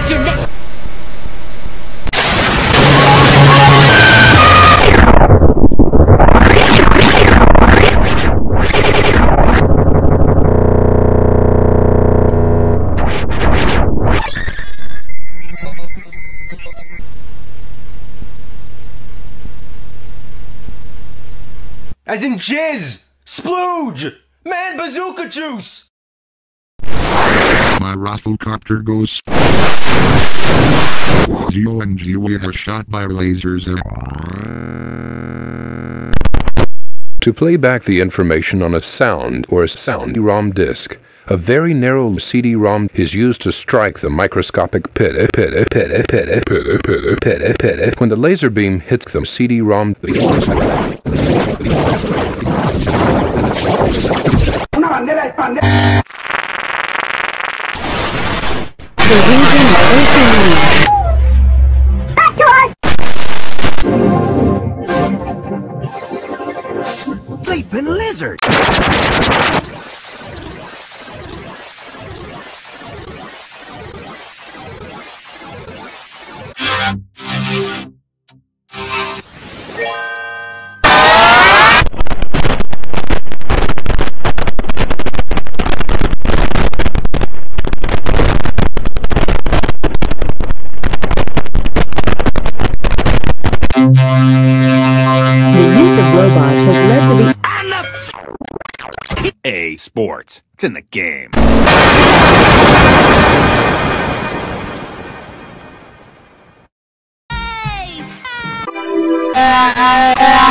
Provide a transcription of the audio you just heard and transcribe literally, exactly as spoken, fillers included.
What's your next? As in jizz! Splooge! Man bazooka juice! My rafflecopter goes. G O N G, we are shot by lasers. To play back the information on a sound or a sound ROM disc, a very narrow C D ROM is used to strike the microscopic pit pit pit pit pit pit pit pit. When the laser beam hits the C D ROM, Sleeping lizard! Robots has led to the A sports. It's in the game. Hey!